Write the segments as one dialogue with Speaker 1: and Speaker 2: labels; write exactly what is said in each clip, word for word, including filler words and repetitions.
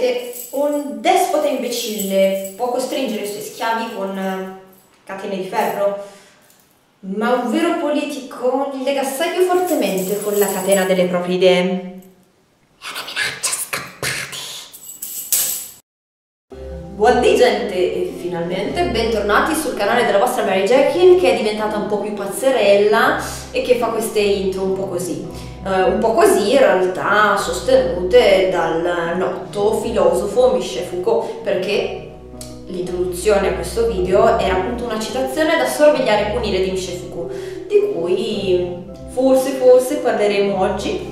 Speaker 1: che un despota imbecille può costringere i suoi schiavi con catene di ferro, ma un vero politico li lega assai più fortemente con la catena delle proprie idee. È una minaccia, scappate! Buondì gente, e finalmente bentornati sul canale della vostra Mary Jackin, che è diventata un po' più pazzerella e che fa queste intro un po' così. Uh, un po' così in realtà sostenute dal noto filosofo Michel Foucault, perché l'introduzione a questo video era appunto una citazione da sorvegliare e punire di Michel Foucault, di cui forse forse parleremo oggi,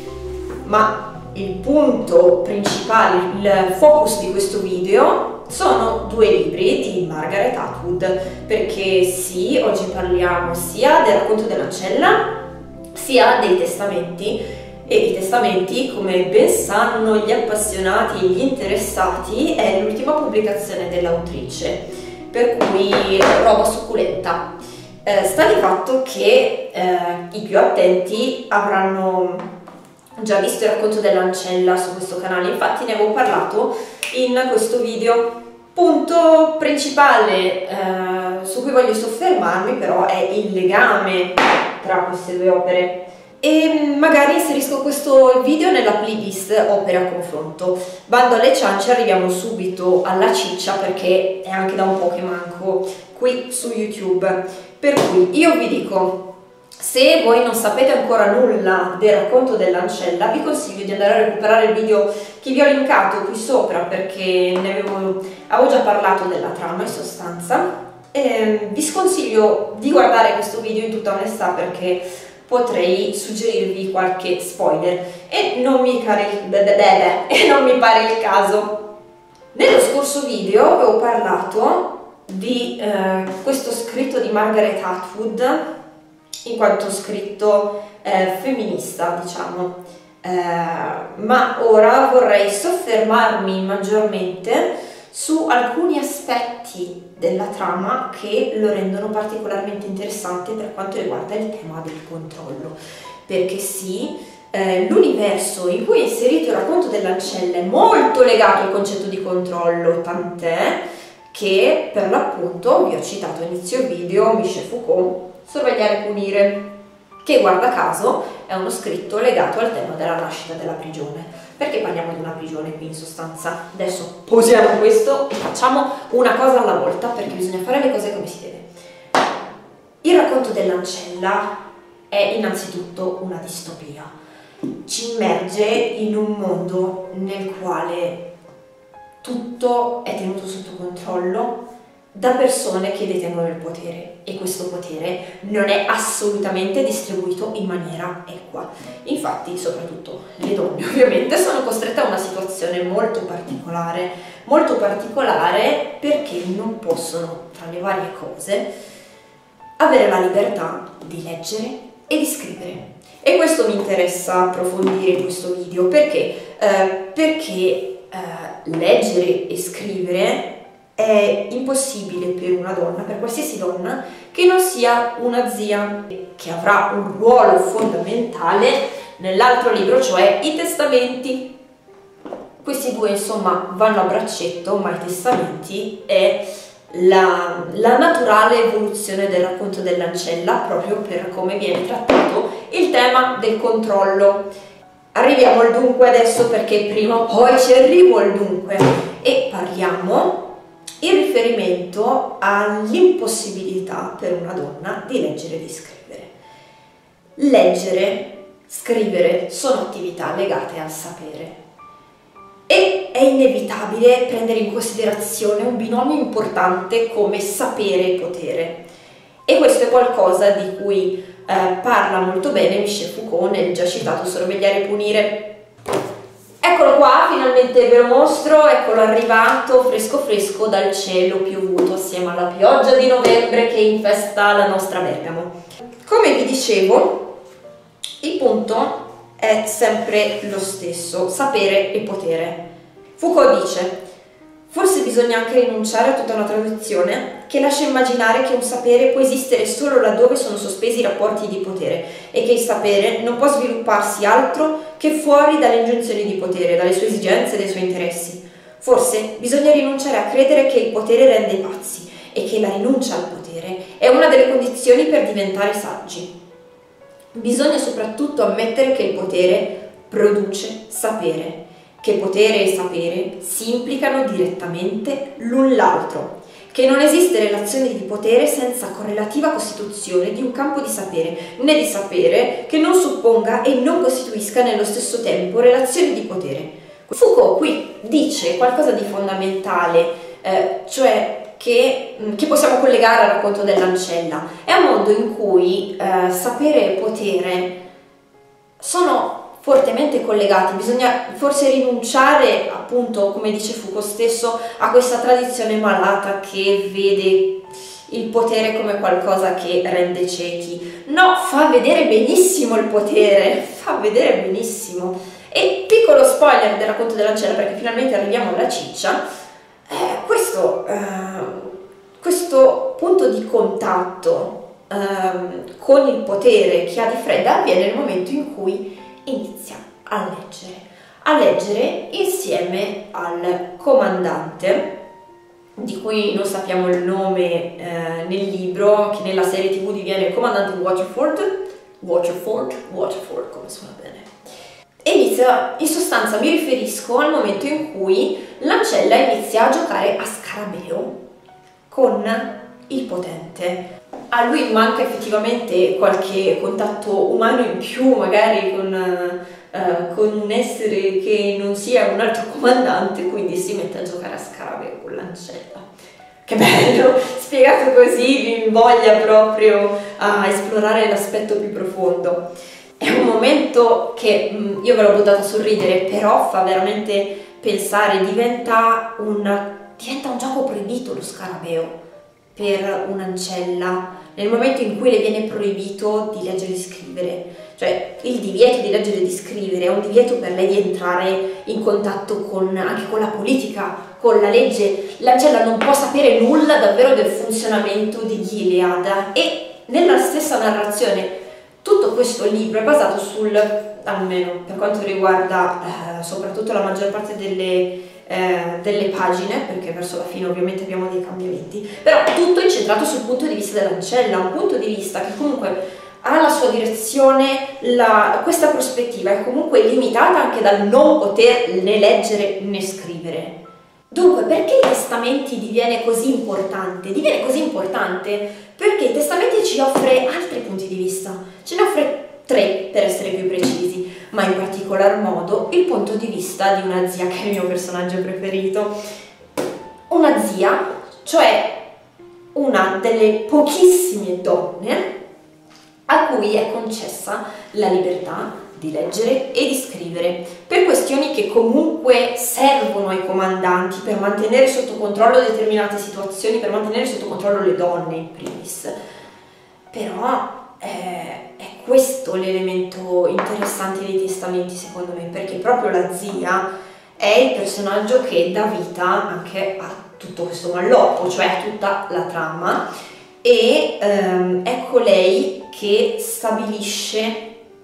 Speaker 1: ma il punto principale, il focus di questo video sono due libri di Margaret Atwood, perché sì, oggi parliamo sia del racconto dell'ancella sia dei testamenti, e i testamenti, come ben sanno gli appassionati e gli interessati, è l'ultima pubblicazione dell'autrice, per cui roba succulenta. Eh, sta di fatto che eh, i più attenti avranno già visto il racconto dell'ancella su questo canale, infatti ne avevo parlato in questo video. Punto principale eh, su cui voglio soffermarmi però è il legame tra queste due opere, e magari inserisco questo video nella playlist opere a confronto. Bando alle ciance, arriviamo subito alla ciccia, perché è anche da un po' che manco qui su YouTube, per cui io vi dico, se voi non sapete ancora nulla del racconto dell'ancella, vi consiglio di andare a recuperare il video che vi ho linkato qui sopra, perché ne avevo, avevo già parlato della trama in sostanza. E vi sconsiglio di guardare questo video in tutta onestà, perché potrei suggerirvi qualche spoiler e non mi pare il, e non mi pare il caso. Nello scorso video avevo parlato di eh, questo scritto di Margaret Atwood, in quanto scritto eh, femminista, diciamo, eh, ma ora vorrei soffermarmi maggiormente su alcuni aspetti della trama che lo rendono particolarmente interessante per quanto riguarda il tema del controllo, perché sì, eh, l'universo in cui è inserito il racconto dell'ancella è molto legato al concetto di controllo, tant'è che per l'appunto vi ho citato a inizio video Michel Foucault, Sorvegliare e punire, che guarda caso è uno scritto legato al tema della nascita della prigione, perché parliamo di una prigione qui in sostanza. Adesso posiamo questo e facciamo una cosa alla volta, perché bisogna fare le cose come si deve. Il racconto dell'ancella è innanzitutto una distopia, ci immerge in un mondo nel quale tutto è tenuto sotto controllo da persone che detengono il potere, e questo potere non è assolutamente distribuito in maniera equa. Infatti, soprattutto le donne ovviamente sono costrette a una situazione molto particolare, molto particolare perché non possono, tra le varie cose, avere la libertà di leggere e di scrivere. E questo mi interessa approfondire in questo video, perché? Eh, perché eh, leggere e scrivere è impossibile per una donna, per qualsiasi donna, che non sia una zia, che avrà un ruolo fondamentale nell'altro libro, cioè i testamenti. Questi due insomma vanno a braccetto, ma i testamenti è la, la naturale evoluzione del racconto dell'ancella, proprio per come viene trattato il tema del controllo. Arriviamo al dunque adesso, perché prima o poi ci arrivo al dunque, e parliamo in riferimento all'impossibilità per una donna di leggere e di scrivere. Leggere, scrivere sono attività legate al sapere, e è inevitabile prendere in considerazione un binomio importante come sapere e potere, e questo è qualcosa di cui eh, parla molto bene Michel Foucault nel già citato Sorvegliare e punire. Eccolo qua, finalmente ve lo mostro, eccolo arrivato fresco fresco dal cielo piovuto, assieme alla pioggia di novembre che infesta la nostra Bergamo. Come vi dicevo, il punto è sempre lo stesso: sapere e potere. Foucault dice: forse bisogna anche rinunciare a tutta una tradizione che lascia immaginare che un sapere può esistere solo laddove sono sospesi i rapporti di potere, e che il sapere non può svilupparsi altro che fuori dalle ingiunzioni di potere, dalle sue esigenze e dai suoi interessi. Forse bisogna rinunciare a credere che il potere rende pazzi e che la rinuncia al potere è una delle condizioni per diventare saggi. Bisogna soprattutto ammettere che il potere produce sapere, che potere e sapere si implicano direttamente l'un l'altro, che non esiste relazione di potere senza correlativa costituzione di un campo di sapere, né di sapere che non supponga e non costituisca nello stesso tempo relazioni di potere. Foucault qui dice qualcosa di fondamentale, eh, cioè che, che possiamo collegare al racconto dell'ancella. È un mondo in cui eh, sapere e potere sono fortemente collegati, bisogna forse rinunciare, appunto, come dice Foucault stesso, a questa tradizione malata che vede il potere come qualcosa che rende ciechi. No, fa vedere benissimo il potere, fa vedere benissimo. E piccolo spoiler del racconto dell'ancella, perché finalmente arriviamo alla ciccia, eh, questo, eh, questo punto di contatto eh, con il potere che ha di Fred avviene nel momento in cui inizia a leggere, a leggere insieme al comandante, di cui non sappiamo il nome eh, nel libro, che nella serie tv diviene il comandante Waterford, Waterford, Waterford, come suona bene. E inizia, in sostanza mi riferisco al momento in cui l'ancella inizia a giocare a scarabeo con il potente. A lui manca effettivamente qualche contatto umano in più, magari con, uh, con un essere che non sia un altro comandante, quindi si mette a giocare a scarabeo con l'ancella. Che bello! Spiegato così mi invoglia proprio a esplorare l'aspetto più profondo. È un momento che mh, io ve l'ho buttato a sorridere, però fa veramente pensare, diventa un, diventa un gioco proibito lo scarabeo per un'ancella, nel momento in cui le viene proibito di leggere e di scrivere. Cioè il divieto di leggere e di scrivere è un divieto per lei di entrare in contatto con, anche con la politica, con la legge. L'ancella non può sapere nulla davvero del funzionamento di Gilead, e nella stessa narrazione tutto questo libro è basato sul, almeno per quanto riguarda eh, soprattutto la maggior parte delle, eh, delle pagine, perché verso la fine ovviamente abbiamo dei cambiamenti, però tutto è incentrato sul punto di vista dell'ancella, un punto di vista che comunque ha la sua direzione, la, questa prospettiva è comunque limitata anche dal non poter né leggere né scrivere. Dunque, perché i testamenti diviene così importante? Diviene così importante perché i testamenti ci offre altri punti di vista, ce ne offre tre per essere più precisi, ma in particolar modo il punto di vista di una zia, che è il mio personaggio preferito. Una zia, cioè una delle pochissime donne a cui è concessa la libertà di leggere e di scrivere, per questioni che comunque servono ai comandanti per mantenere sotto controllo determinate situazioni, per mantenere sotto controllo le donne in primis. Però eh, è questo l'elemento interessante dei testamenti, secondo me, perché proprio la zia è il personaggio che dà vita anche a tutto questo malloppo, cioè a tutta la trama, e ehm, è colei che stabilisce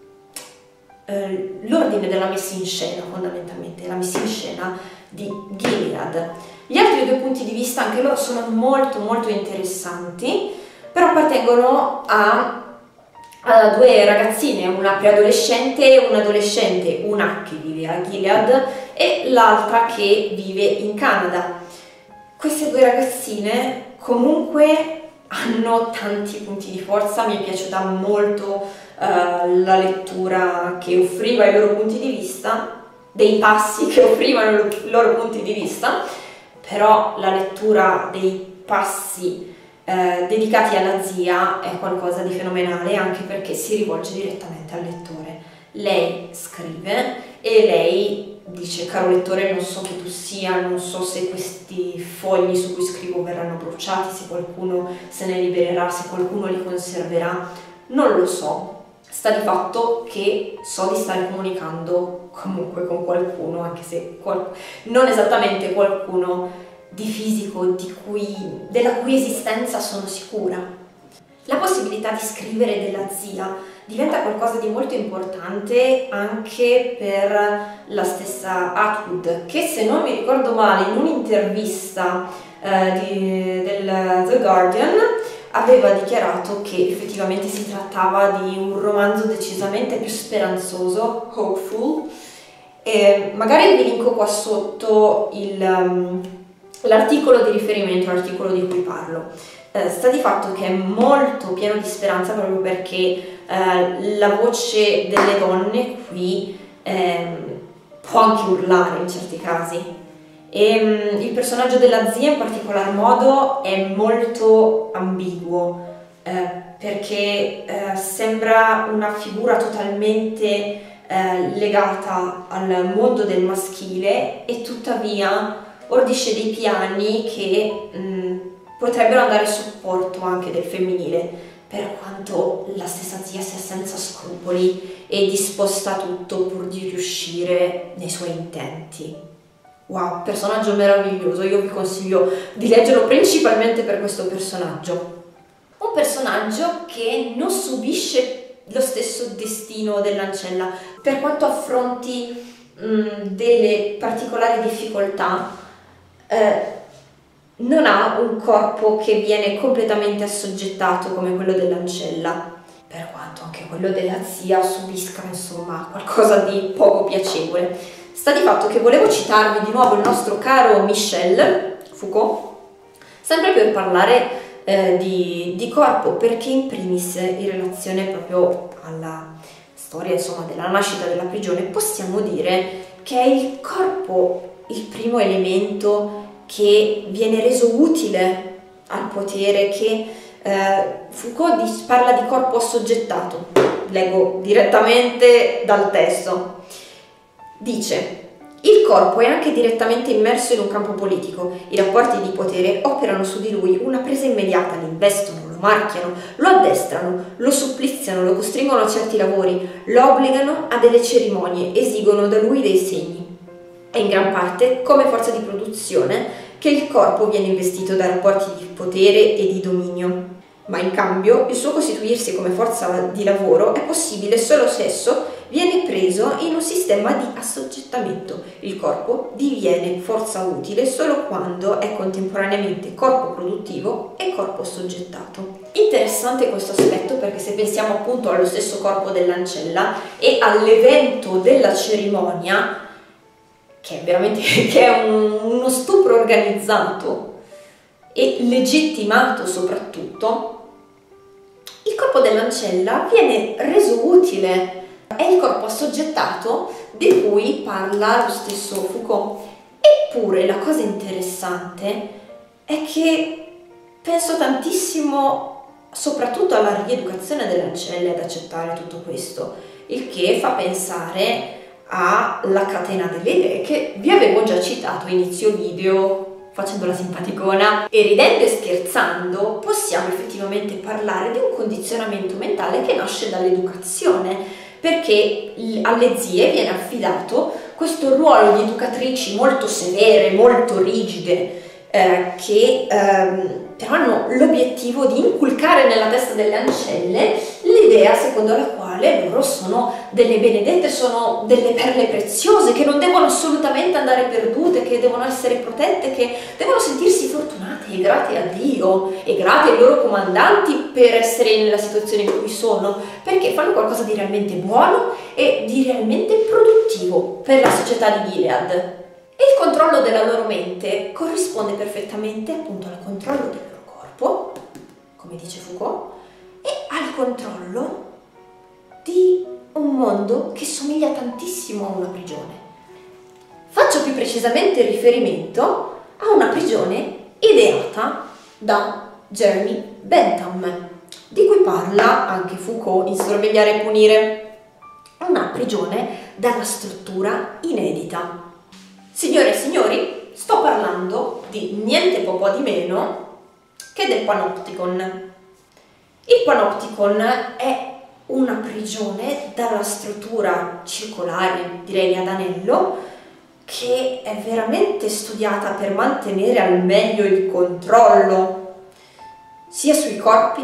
Speaker 1: l'ordine della messa in scena, fondamentalmente la messa in scena di Gilead. Gli altri due punti di vista anche loro sono molto molto interessanti, però appartengono a, a due ragazzine, una preadolescente e un adolescente, una che vive a Gilead e l'altra che vive in Canada. Queste due ragazzine comunque hanno tanti punti di forza, mi è piaciuta molto Uh, la lettura che offriva i loro punti di vista, dei passi che offrivano i loro punti di vista, però la lettura dei passi uh, dedicati alla zia è qualcosa di fenomenale, anche perché si rivolge direttamente al lettore. Lei scrive e lei dice: caro lettore, non so chi tu sia, non so se questi fogli su cui scrivo verranno bruciati, se qualcuno se ne libererà, se qualcuno li conserverà, non lo so. Sta di fatto che so di stare comunicando comunque con qualcuno, anche se qual- non esattamente qualcuno di fisico, di cui, della cui esistenza sono sicura. La possibilità di scrivere della zia diventa qualcosa di molto importante anche per la stessa Atwood, che se non mi ricordo male in un'intervista eh, di, del The Guardian aveva dichiarato che effettivamente si trattava di un romanzo decisamente più speranzoso, hopeful, e magari vi linko qua sotto il, um, l'articolo di riferimento, l'articolo di cui parlo. Eh, sta di fatto che è molto pieno di speranza proprio perché eh, la voce delle donne qui eh, può anche urlare in certi casi. E, um, il personaggio della zia in particolar modo è molto ambiguo eh, perché eh, sembra una figura totalmente eh, legata al mondo del maschile e tuttavia ordisce dei piani che mh, potrebbero andare a supporto anche del femminile, per quanto la stessa zia sia senza scrupoli e disposta a tutto pur di riuscire nei suoi intenti. Wow, personaggio meraviglioso, io vi consiglio di leggerlo principalmente per questo personaggio. Un personaggio che non subisce lo stesso destino dell'ancella, per quanto affronti mh, delle particolari difficoltà, eh, non ha un corpo che viene completamente assoggettato come quello dell'ancella, per quanto anche quello della zia subisca insomma qualcosa di poco piacevole. Sta di fatto che volevo citarvi di nuovo il nostro caro Michel Foucault, sempre per parlare eh, di, di corpo, perché in primis in relazione proprio alla storia insomma della nascita della prigione possiamo dire che è il corpo il primo elemento che viene reso utile al potere, che eh, Foucault di, parla di corpo assoggettato. Leggo direttamente dal testo. Dice: il corpo è anche direttamente immerso in un campo politico, i rapporti di potere operano su di lui una presa immediata, lo investono, lo marchiano, lo addestrano, lo suppliziano, lo costringono a certi lavori, lo obbligano a delle cerimonie, esigono da lui dei segni. È in gran parte come forza di produzione che il corpo viene investito da rapporti di potere e di dominio, ma in cambio il suo costituirsi come forza di lavoro è possibile solo se esso viene preso in un sistema di assoggettamento. Il corpo diviene forza utile solo quando è contemporaneamente corpo produttivo e corpo assoggettato. Interessante questo aspetto perché se pensiamo appunto allo stesso corpo dell'ancella e all'evento della cerimonia, che è veramente che è un, uno stupro organizzato e legittimato soprattutto, il corpo dell'ancella viene reso utile, è il corpo assoggettato di cui parla lo stesso Foucault. Eppure la cosa interessante è che penso tantissimo soprattutto alla rieducazione delle ancelle ad accettare tutto questo, il che fa pensare alla catena delle idee che vi avevo già citato a inizio video facendo la simpaticona, e ridendo e scherzando possiamo effettivamente parlare di un condizionamento mentale che nasce dall'educazione, perché alle zie viene affidato questo ruolo di educatrici molto severe, molto rigide, eh, che ehm, però hanno l'obiettivo di inculcare nella testa delle ancelle l'idea secondo la quale loro sono delle benedette, sono delle perle preziose, che non devono assolutamente andare perdute, che devono essere protette, che devono sentirsi fortunate e grate a Dio e grate ai loro comandanti per essere nella situazione in cui sono, perché fanno qualcosa di realmente buono e di realmente produttivo per la società di Gilead. E il controllo della loro mente corrisponde perfettamente appunto al controllo del loro corpo, come dice Foucault, e al controllo di un mondo che somiglia tantissimo a una prigione. Faccio più precisamente riferimento a una prigione ideata da Jeremy Bentham, di cui parla anche Foucault in Sorvegliare e punire, una prigione dalla struttura inedita. Signore e signori, sto parlando di niente poco di meno che del Panopticon. Il Panopticon è una prigione dalla struttura circolare, direi ad anello, che è veramente studiata per mantenere al meglio il controllo sia sui corpi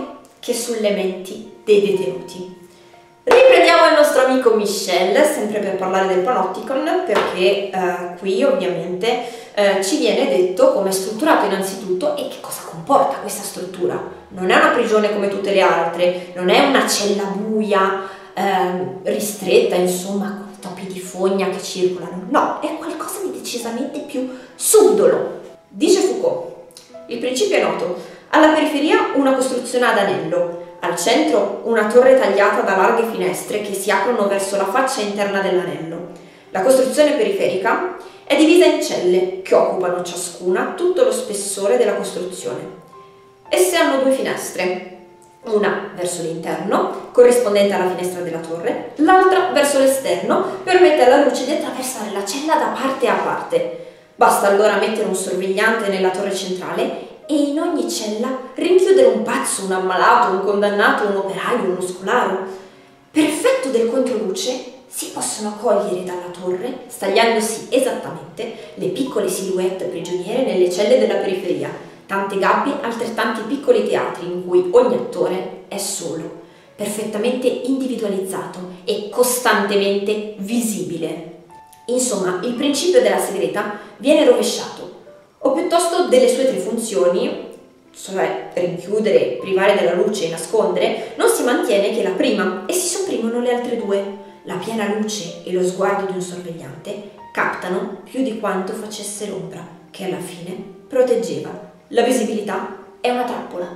Speaker 1: che sulle menti dei detenuti. Riprendiamo il nostro amico Michel, sempre per parlare del Panopticon, perché eh, qui ovviamente eh, ci viene detto come è strutturato innanzitutto e che cosa comporta questa struttura. Non è una prigione come tutte le altre, non è una cella buia, eh, ristretta, insomma, con topi di fogna che circolano. No, è qualcosa di decisamente più subdolo. Dice Foucault, il principio è noto, alla periferia una costruzione ad anello, al centro una torre tagliata da larghe finestre che si aprono verso la faccia interna dell'anello. La costruzione periferica è divisa in celle che occupano ciascuna tutto lo spessore della costruzione. Esse hanno due finestre, una verso l'interno, corrispondente alla finestra della torre, l'altra verso l'esterno, permette alla luce di attraversare la cella da parte a parte. Basta allora mettere un sorvegliante nella torre centrale e in ogni cella rinchiudere un pazzo, un ammalato, un condannato, un operaio, uno scolaro. Per effetto del controluce si possono cogliere dalla torre, stagliandosi esattamente, le piccole silhouette prigioniere nelle celle della periferia, tante gabbie, altrettanti piccoli teatri in cui ogni attore è solo, perfettamente individualizzato e costantemente visibile. Insomma, il principio della segreta viene rovesciato, o piuttosto delle sue tre funzioni, cioè rinchiudere, privare della luce e nascondere, non si mantiene che la prima e si sopprimono le altre due. La piena luce e lo sguardo di un sorvegliante captano più di quanto facesse l'ombra, che alla fine proteggeva. La visibilità è una trappola.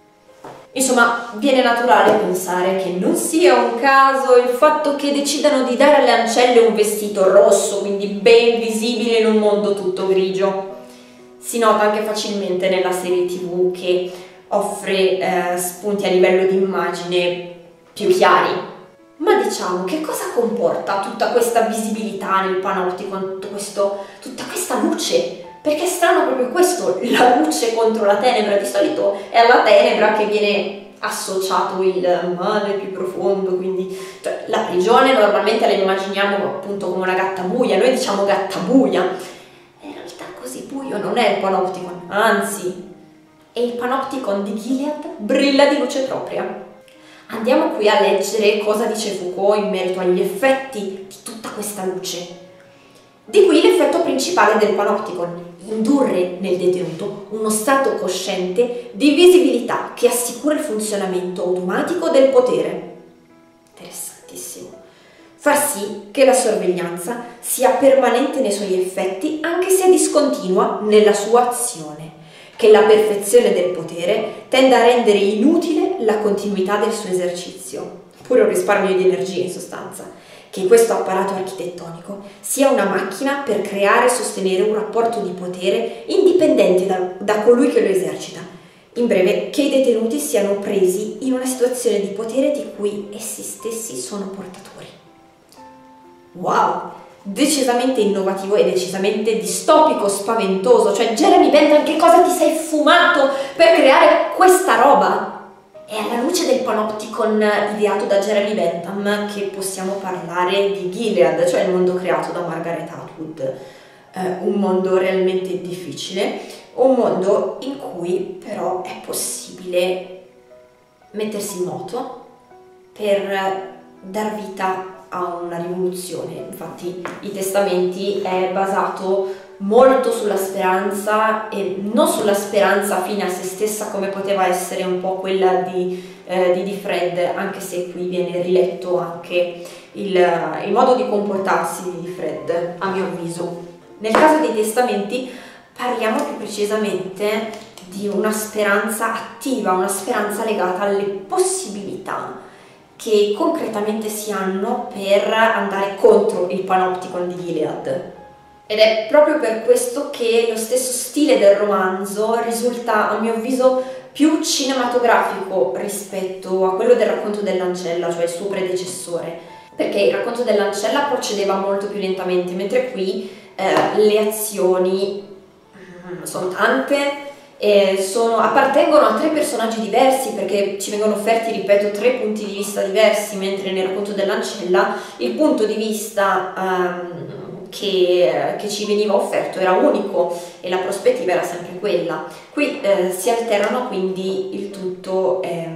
Speaker 1: Insomma, viene naturale pensare che non sia un caso il fatto che decidano di dare alle ancelle un vestito rosso, quindi ben visibile in un mondo tutto grigio. Si nota anche facilmente nella serie tivù che offre eh, spunti a livello di immagine più chiari. Ma diciamo, che cosa comporta tutta questa visibilità nel Panopticon, tutto questo, tutta questa luce? Perché è strano proprio questo, la luce contro la tenebra. Di solito è alla tenebra che viene associato il male più profondo, quindi cioè, la prigione normalmente la immaginiamo appunto come una gatta buia, noi diciamo gatta buia. Così buio non è il Panopticon, anzi, è il Panopticon di Gilead brilla di luce propria. Andiamo qui a leggere cosa dice Foucault in merito agli effetti di tutta questa luce. Di qui l'effetto principale del Panopticon, indurre nel detenuto uno stato cosciente di visibilità che assicura il funzionamento automatico del potere. Interessantissimo. Far sì che la sorveglianza sia permanente nei suoi effetti anche se discontinua nella sua azione, che la perfezione del potere tenda a rendere inutile la continuità del suo esercizio, pure un risparmio di energia in sostanza, che questo apparato architettonico sia una macchina per creare e sostenere un rapporto di potere indipendente da, da colui che lo esercita. In breve, che i detenuti siano presi in una situazione di potere di cui essi stessi sono portatori. Wow, decisamente innovativo e decisamente distopico, spaventoso. Cioè, Jeremy Bentham, che cosa ti sei fumato per creare questa roba? È alla luce del Panopticon ideato da Jeremy Bentham che possiamo parlare di Gilead, cioè il mondo creato da Margaret Atwood. Eh, un mondo realmente difficile, un mondo in cui però è possibile mettersi in moto per dar vita a una rivoluzione. Infatti I Testamenti è basato molto sulla speranza e non sulla speranza fine a se stessa come poteva essere un po' quella di, eh, di, di Fred, anche se qui viene riletto anche il, il modo di comportarsi di Fred, a mio avviso. Nel caso dei Testamenti parliamo più precisamente di una speranza attiva, una speranza legata alle possibilità che concretamente si hanno per andare contro il Panopticon di Gilead. Ed è proprio per questo che lo stesso stile del romanzo risulta, a mio avviso, più cinematografico rispetto a quello del racconto dell'ancella, cioè il suo predecessore, perché il racconto dell'ancella procedeva molto più lentamente, mentre qui eh, le azioni mm, sono tante, e sono, appartengono a tre personaggi diversi, perché ci vengono offerti, ripeto, tre punti di vista diversi, mentre nel racconto dell'ancella il punto di vista um, che, che ci veniva offerto era unico e la prospettiva era sempre quella. Qui eh, si alternano, quindi il tutto è,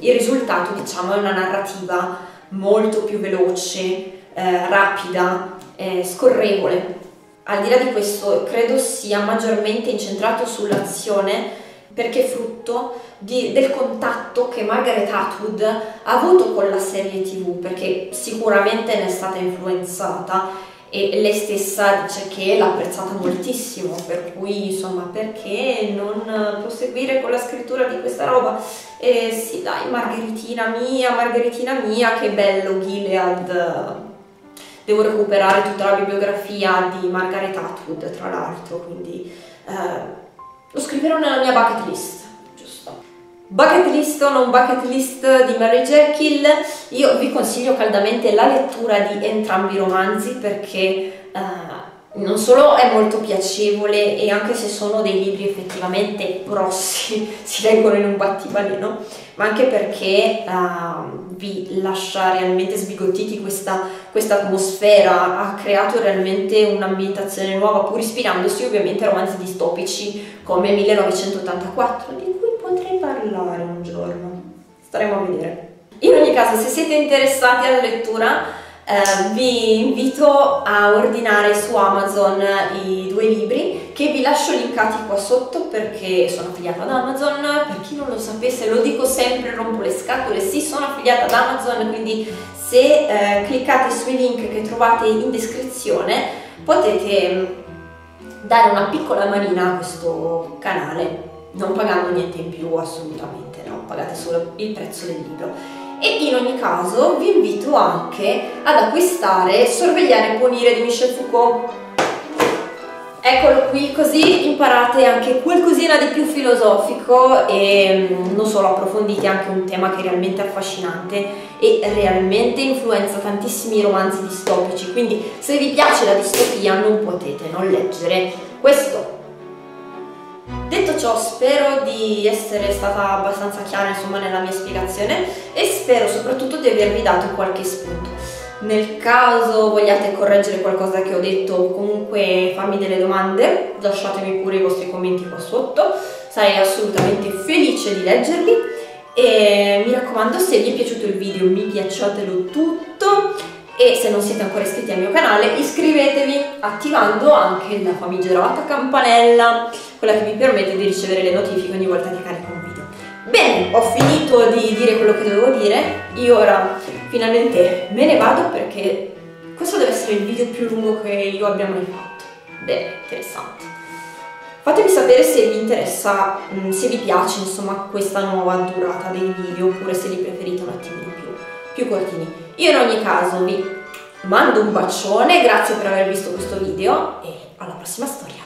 Speaker 1: il risultato, diciamo, è una narrativa molto più veloce, eh, rapida, eh, scorrevole. Al di là di questo, credo sia maggiormente incentrato sull'azione perché è frutto di, del contatto che Margaret Atwood ha avuto con la serie tv, perché sicuramente ne è stata influenzata e lei stessa dice che l'ha apprezzata moltissimo, per cui insomma perché non proseguire con la scrittura di questa roba? E sì dai, Margheritina mia, Margheritina mia, che bello Gilead, devo recuperare tutta la bibliografia di Margaret Atwood tra l'altro, quindi eh, lo scriverò nella mia bucket list, giusto? Bucket list o non bucket list di Mary Jekyll, io vi consiglio caldamente la lettura di entrambi i romanzi perché uh, non solo è molto piacevole e anche se sono dei libri effettivamente grossi, si leggono in un battibaleno, ma anche perché uh, vi lascia realmente sbigottiti questa, questa atmosfera, ha creato realmente un'ambientazione nuova pur ispirandosi ovviamente a romanzi distopici come millenovecentottantaquattro, di cui potrei parlare un giorno, staremo a vedere. In ogni caso, se siete interessati alla lettura eh, vi invito a ordinare su Amazon i due libri che vi lascio linkati qua sotto perché sono affiliata ad Amazon. Per chi non lo sapesse, lo dico sempre, rompo le scatole, sì, sono affiliata ad Amazon, quindi se eh, cliccate sui link che trovate in descrizione potete dare una piccola manina a questo canale, non pagando niente in più assolutamente, no, pagate solo il prezzo del libro. E in ogni caso vi invito anche ad acquistare Sorvegliare e punire di Michel Foucault. Eccolo qui, così imparate anche qualcosina di più filosofico e non solo approfondite anche un tema che è realmente affascinante e realmente influenza tantissimi romanzi distopici, quindi se vi piace la distopia non potete non leggere questo. Detto ciò, spero di essere stata abbastanza chiara insomma nella mia spiegazione e spero soprattutto di avervi dato qualche spunto. Nel caso vogliate correggere qualcosa che ho detto o comunque farmi delle domande, lasciatemi pure i vostri commenti qua sotto, sarei assolutamente felice di leggerli e mi raccomando, se vi è piaciuto il video mi piacciatelo tutto e se non siete ancora iscritti al mio canale iscrivetevi attivando anche la famigerata campanella, quella che vi permette di ricevere le notifiche ogni volta che carico un video. Bene, ho finito di dire quello che dovevo dire, io ora finalmente me ne vado perché questo deve essere il video più lungo che io abbia mai fatto. Bene, interessante. Fatemi sapere se vi interessa, se vi piace insomma questa nuova durata dei video oppure se li preferite un attimino più, più cortini. Io in ogni caso vi mando un bacione, grazie per aver visto questo video e alla prossima storia.